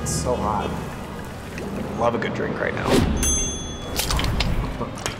It's so hot. Love a good drink right now.